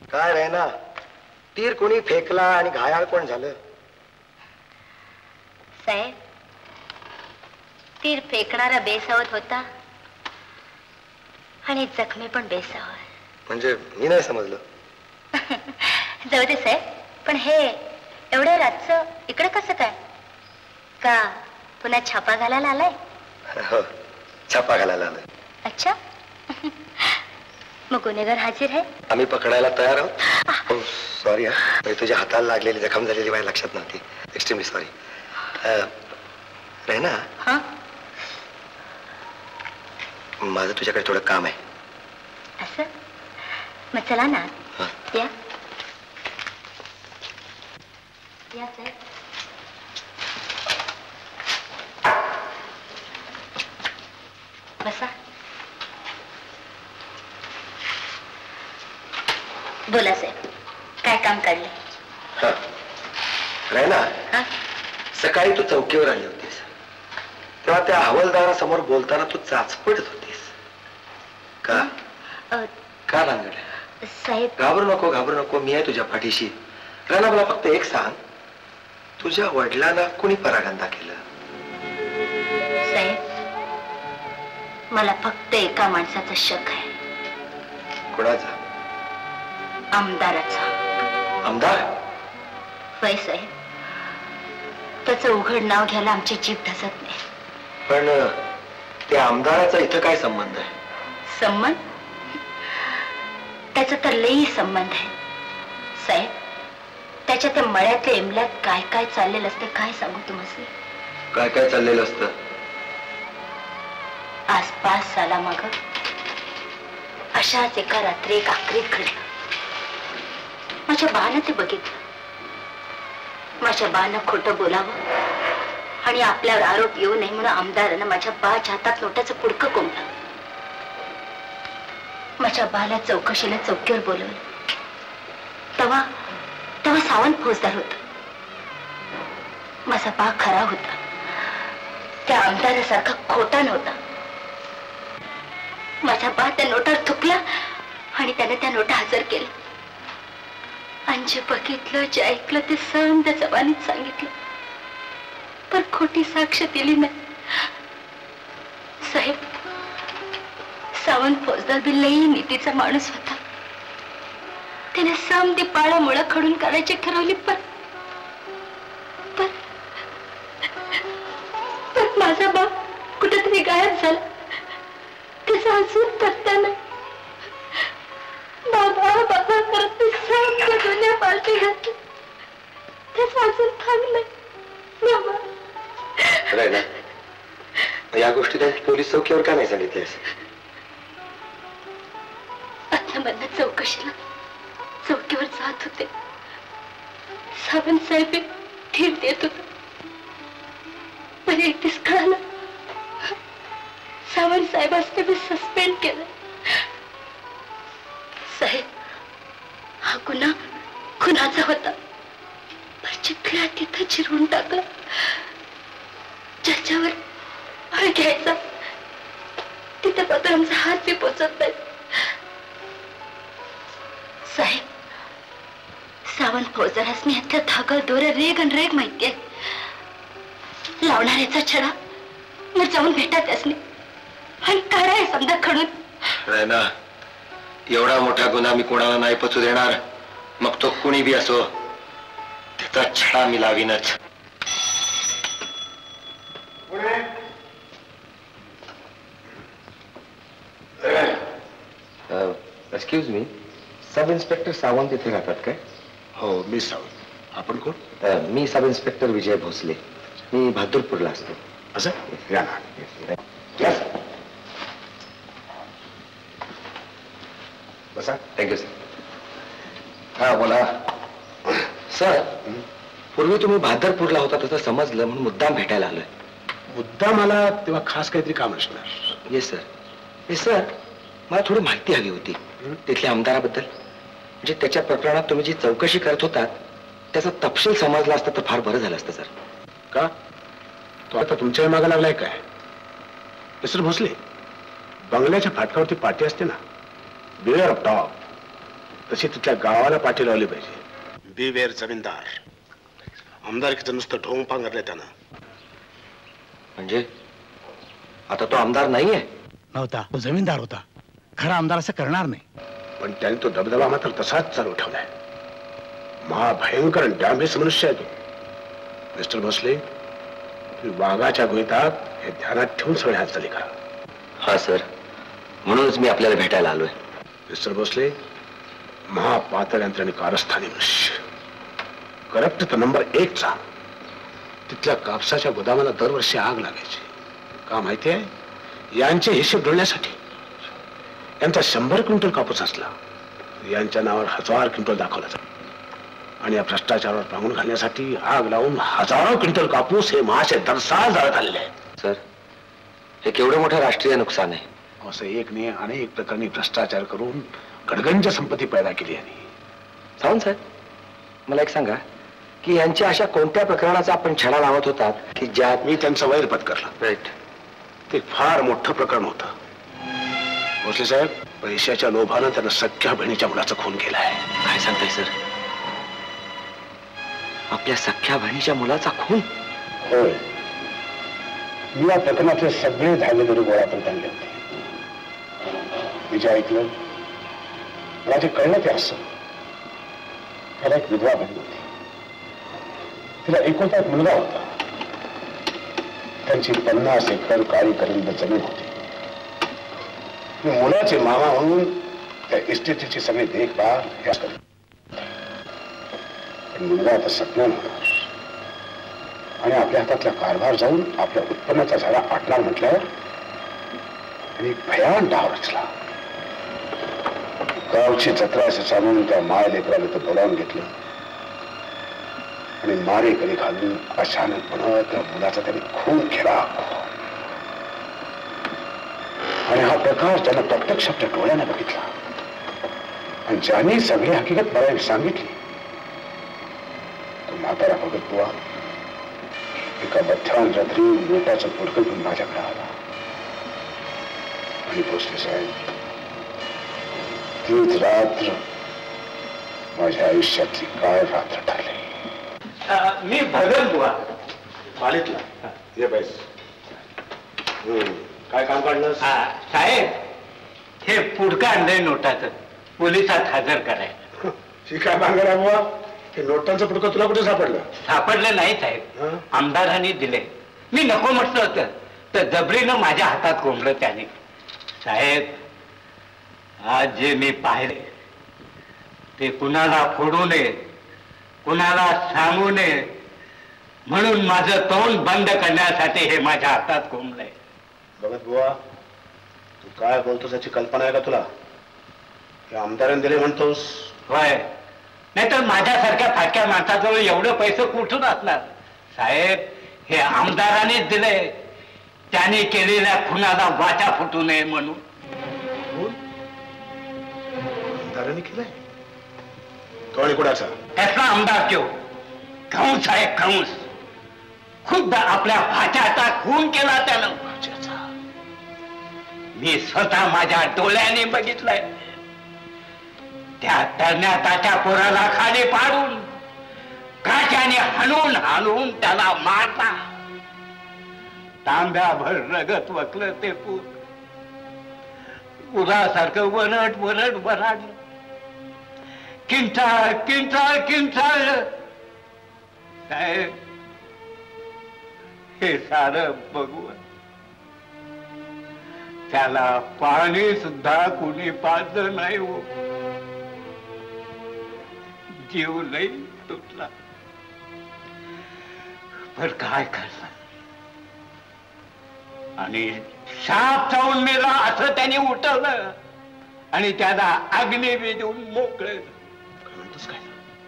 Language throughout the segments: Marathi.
काय रे ना, तीर कोणी फेकला आणि घायाळ कोण झालं? साहेब, तीर फेकणारा बेसावत होता आणि जखमी पण बेसावत. म्हणजे मी नाही समजलं. जाऊ दे साहेब, पण हे एवढ्या रातचं इकडे कसं काय? का पुन्हा छापा घालायला आलाय? हो, छापा घालायला आलाय. अच्छा. मग गुन्हेगार हाजीर आहे? आम्ही पकडायला तयार आहोत. हो सॉरी, तुझ्या हाताला लागलेली जखम झालेली माझ्या लक्षात नव्हती. Extremely sorry. रैना, हा, माझं तुझ्याकडे थोडं काम आहे. असं? मग चला ना. या या साहेब. बसा. बोला साहेब, काय काम काढले? रैना, सकाळी तू चौकीवर आली होतीस तेव्हा त्या हवालदारासमोर बोलताना तू चाचपडत होतीस का? का भानगड? साहेब, घाबरू नको, मी आहे तुझ्या पाठीशी. रैना, मला फक्त एक सांग, तुझ्या वडिलांना कुणी परागंदा केलं? साहेब, मला फक्त एका माणसाचा शक आहे. कोणाचा? आमदाराचा. आमदार? वय साहेब, त्याचं उघड नाव घ्यायला आमची जीभ धसत नाही. पण त्या आमदाराचा इथं काय संबंध आहे? संबंध? त्याचा तर लई संबंध आहे साहेब. त्याच्या त्या मळ्यातल्या इमल्यात काय काय चाललेलं असतं काय सांगू तुम्हाला? काय काय चाललेलं असतं? आज 5 सालामाग अशाच एका रात्री एक आक्रीत घडलं. माझ्या बानं ते बघितलं. माझ्या बानं खोटं बोलावं आणि आपल्यावर आरोप येऊ नये म्हणून आमदारानं माझ्या बाच्या हातात नोट्याचं पुडकं कोंबलं. माझ्या बाला चौकशीला चौकीवर बोलवलं. तेव्हा सावंत फौजदार होता. माझा बा खरा होता, त्या आमदारासारखा खोटा नव्हता. माझा बा त्या नोटावर थुकला आणि त्याने त्या नोटा हजर केल्या. आणि जे बघितलं, जे ऐकलं ते समजा जबानीत सांगितलं, पण खोटी साक्ष दिली नाही. साहेब, सावंत फौजदार बी लई नीतीचा माणूस होता. त्याने समधी पाळामुळं खडून काढायची ठरवली, पण माझा बाप कुठेतरी गायब झाला. त्याचा अजून पत्ता नाही. बाबा बाबा करत ते समजा दुनिया पालटी घातली. त्याचा अजून थांबलंय. रैना, या गोष्टी त्यांनी पोलीस चौकीवर का नाही सांगितल्यास? अज्ञामधनं चौकशीला चौकीवर जात होते. सावंत साहेब धीर देत होते. पण एकटीच कळालं, सावंत साहेबांनी मी सस्पेंड केलं. साहेब, हा गुन्हा खुनाचा होता. पण जिथल्या तिथं चिरवून टाकलं. ज्याच्यावर फळ घ्यायचा तिथे पत्र आमचा हात बी पोचत नाही. साहेब, सावंत फौजदारासनी यातल्या धागा दोऱ्या रेग आणि रेग माहिती आहे. लावणाऱ्याचा छडा मग जाऊन भेटा त्यासनी आणि काढाय समजा खडून. रैना, एवढा मोठा गुन्हा मी कोणाला नाही पचू देणार. मग तो कुणी बी असो, त्याचा छडा मी लावीनच. Excuse me, sub inspector Sawant इथे राहतात काय? हो, मी सावंत. आपण कोण? मी सब इन्स्पेक्टर विजय भोसले. मी बहादूरपूरला असतो. असं? या ना. बसा. Thank you sir. हा बोला. सर, पूर्वी तुम्ही बहादूरपूरला होता तसं समजलं म्हणून मुद्दाम भेटायला आलोय. मुद्दाम आला तेव्हा खास काहीतरी काम असणार. Yes sir. येस सर, मला थोडी माहिती हवी होती तिथल्या आमदाराबद्दल. म्हणजे त्याच्या प्रकरणात तुम्ही जी चौकशी करत होतात त्याचा तपशील समजला असता तर फार बरं झालं असतं सर. का? तो आता तुमच्या मागे लागलाय काय? मिस्टर भोसले, बंगल्याच्या फाटकावरती पाठी असते ना, बिअर ऑफ टॉप, तशी तिथल्या गावाला पाठी लावली पाहिजे. बिवेर जमीनदार. आमदारकीचं नुसतं ढोंग पांघरलंय त्यानं. म्हणजे आता तो आमदार नाहीये? नव्हता, तो जमीनदार होता. खरा आमदार असं करणार नाही. पण त्याने तो दबदबा मात्र तसाच चालू ठेवलाय. महाभयंकर डॅमेज मनुष्य आहे तो. मिस्टर भोसले, वाघाच्या गोईतात हे ध्यानात ठेवून सगळे हालचाली करा. हा सर, म्हणूनच मी आपल्याला भेटायला आलोय. मिस्टर भोसले, महापातळ यंत्रणी कारस्थानी मनुष्य, करप्ट तर नंबर 1चा. तिथल्या कापसाच्या गोदामाला दरवर्षी आग लागायची. का माहिती आहे? यांचे हिशेब जुळण्यासाठी. यांचा 100 क्विंटल कापूस असला, यांच्या नावावर 1000 क्विंटल दाखवला जातो. आणि या भ्रष्टाचारावर पांगून घालण्यासाठी आग लावून हजारो क्विंटल कापूस हे महाशय दरसाल जाळत आलेले आहेत. सर, हे केवढं मोठं राष्ट्रीय नुकसान आहे. असं एक नाही अनेक प्रकारे भ्रष्टाचार करून गडगंज संपत्ती पैदा केली यांनी. सावंत साहेब, मला एक सांगा की यांच्या अशा कोणत्या प्रकरणाचा आपण छडा लावत होतात की ज्यात? मी त्यांचं वैर पत्करलं. राईट. ते फार मोठं प्रकरण होतं. भोसले साहेब, पैशाच्या लोभानं त्यानं सख्या बहिणीच्या मुलाचा खून केलाय. काय सांगताय सर? आपल्या सख्या बहिणीच्या मुलाचा खून? होय. मी या प्रकरणातले सगळे धान्यदरी गोळा करून आणले होते. मी जे ऐकलं, मला जे कळलं ते असं. त्याला एक विधवा बहीण होती. तिला एकुलता एक मुलगा होता. त्यांची 50 एकर काळी कलिंद जमीन होती. मुलाचे मामा म्हणून त्या इस्टेटीची सगळी देखभाल ह्या करत. पण मुलगा आता सज्ञान होणार आणि आपल्या हातातला कारभार जाऊन आपल्या उत्पन्नाचा झाडा आटणार म्हटल्यावर आणि भयान डाव रचला. गावची जत्रा असं सांगून त्या माय लेकराला तर बोलावून घेतलं आणि मारेकरी घालून अचानकपणे त्या मुलाचा त्याने खून केला. आणि हा प्रकार त्यानं प्रत्यक्ष आपल्या डोळ्याने बघितला. आणि ज्याने सगळी हकीकत मला सांगितली तो म्हातारा भगत बुवा एका मध्यान रात्री मोठ्याचं पुडकं घेऊन माझ्याकडे आला. आणि भोसले साहेब, तीच रात्र माझ्या आयुष्यातली काय रात्र ठरली. मी भगत बुवा. पालीतला ये बैस. काय काम काढलं? साहेब, हे पुडका आणलंय नोटाचं, पोलिसात हजर कराय. काय भांगर आहे बुवा? हे नोटांचं पुडकं तुला कुठे सापडलं? सापडलं नाही साहेब, आमदारांनी दिले. मी नको म्हटलं होतं तर जबरीनं माझ्या हातात कोंबलं त्याने. साहेब, आज जे मी पाहिले ते कुणाला फोडू नये, कुणाला सांगू नये म्हणून माझं तोंड बंद करण्यासाठी हे माझ्या हातात कोंबलंय. बघत बुवा, तू काय बोलतोस याची कल्पना आहे का तुला? हे आमदारांनी दिले म्हणतोस? होय, नाहीतर माझ्यासारख्या फाटक्या माणसाजवळ एवढं पैसे कुठून असणार? साहेब, हे आमदारांनीच दिले, त्याने केलेल्या खुनाला वाचा फुटू नये म्हणून. आमदारांनी केलंय? तो आणि कुणाचा? त्यातला आमदार क्यों? कंस आहे कंस. खुद्द आपल्या भाच्याचा खून केला त्यानं. मी स्वतः माझ्या डोळ्याने बघितलंय. त्या तरण्याच्या पोराला खाली पाडून काट्याने हाणून हाणून त्याला मारला. तांब्याभर रगत वकलं ते पूर. उरासारखं वरड वरड वराडलं. किंचाळ किंचाळ किंचाळ. साहेब, हे सारं बघून त्याला पाणी सुद्धा कुणी पाजलं नाही हो. जीव नाही तुटला. पण काय करणार? आणि साप चावून मेला असं त्याने उठवलं आणि त्याला अग्नी विजवून मोकळे. काय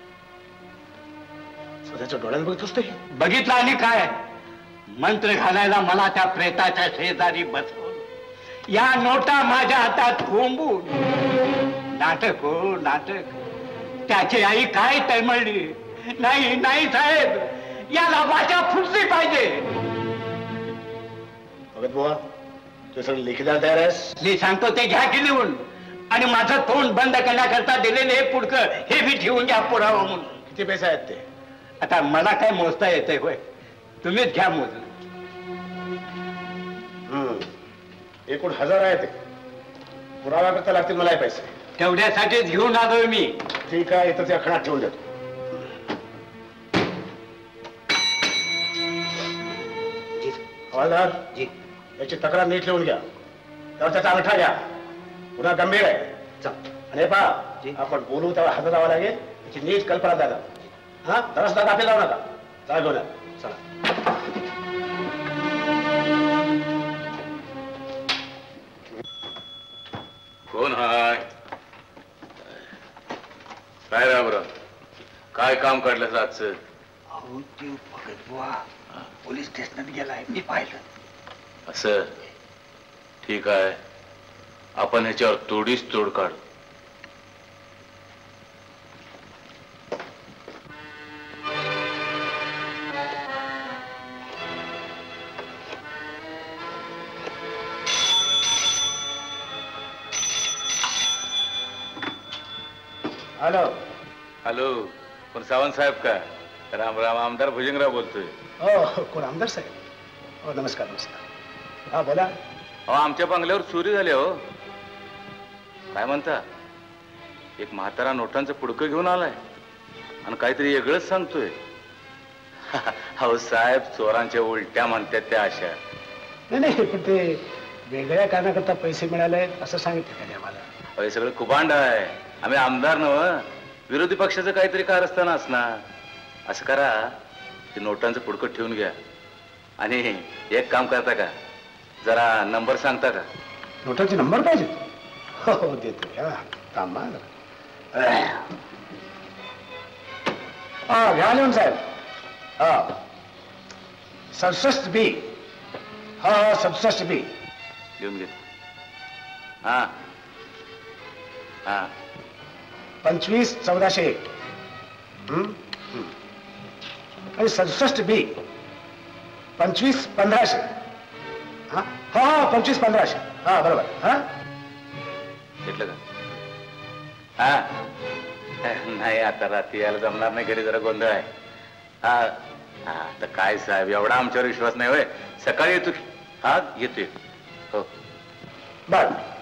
स्वतःच्या डोळ्यात बघतोस ते? बघितलं आणि काय? मंत्र घालायला मला त्या प्रेताच्या शेजारी बसवलं. या नोटा माझ्या हातात कोंबून. नाटक हो नाटक. त्याची आई काय तळमळली. नाही नाही साहेब, याला वाचा फुटली पाहिजे. भगत बुवा, तू सगळं लेखी द्यायला तयार आहेस? मी सांगतो ते घ्या की लिहून. आणि माझं तोंड बंद करण्याकरता दिलेले हे पुडकं हे बी ठेवून घ्या पुरावा म्हणून. किती पैसे आहेत ते? आता मला काय मोजता येतंय होय, तुम्हीच घ्या मोजून. एकूण 1000 आहे ते. पुरावा करता लागतील मला पैसे. तेवढ्यासाठीच घेऊन आलोय मी. ठीक आहे, इथं त्या खणात ठेवून देतो. हवालदार जी, याची तक्रार नीट लिहून घ्या. त्यावर त्याचा अंगठा घ्या. पुन्हा गंभीर आहे. आणि पहा, आपण बोलू तेव्हा हातात जावं लागेल. याची नीट कल्पना द्या. हा, रस्ता कापी लावू नका. चला घेऊन या. चला. कोण हाय? काय रामराव, काय काम काढलं आजचं? अहो ते भगत बुवा पोलीस स्टेशनात गेलाय, मी पाहिलं. असं? ठीक आहे, आपण ह्याच्यावर तोडीच तोड काढू. हॅलो. हॅलो, कोण सावंत साहेब का? राम राम, आमदार भुजंगराव बोलतोय. हो, कोण आमदार साहेब? हो, नमस्कार नमस्कार. हा बोला. अहो, आमच्या बंगल्यावर चोरी झाली हो. काय म्हणता? एक म्हातारा नोटांचं पुडकं घेऊन आलाय आणि काहीतरी वेगळंच सांगतोय. अहो साहेब, चोरांच्या उलट्या म्हणतात त्या अशा. नाही, पण ते वेगळ्या कारणाकरता पैसे मिळाले असं सांगितलं त्याने आम्हाला. हे सगळं कुभांड आहे. आम्ही आमदार नव, विरोधी पक्षाचं काहीतरी कारस्थान असणार. असं करा, ते नोटांचं पुडकं ठेवून घ्या आणि एक काम करता का, जरा नंबर सांगता का? नोटाचे नंबर पाहिजे? हो देतो. थांबा. हा घ्या लिहून साहेब. हा 67B. हा 67B लिहून घे. हा हा 25-1401 आणि 67B 25-1500. हा हा 25-1500. हा बरोबर. हा घेतलं का? हा नाही, आता रात्री यायला जमणार नाही, घरी जरा गोंधळ आहे. हा हा तर काय साहेब, एवढा आमच्यावर विश्वास नाही होय? सकाळी येतो की? हा येतो. हो बर.